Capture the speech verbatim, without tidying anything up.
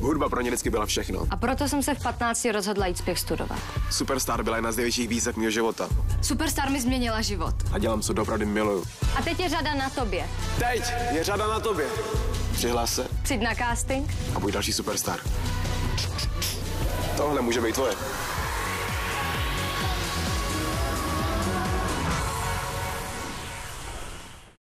Hudba pro ně vždycky byla všechno. A proto jsem se v patnácti rozhodla jít zpěv studovat. Superstar byla jedna z největších výzev mého života. Superstar mi změnila život. A dělám, co doopravdy miluju. A teď je řada na tobě. Teď je řada na tobě. Přihlás se. Přijď na casting. A buď další superstar. Tohle může být tvoje.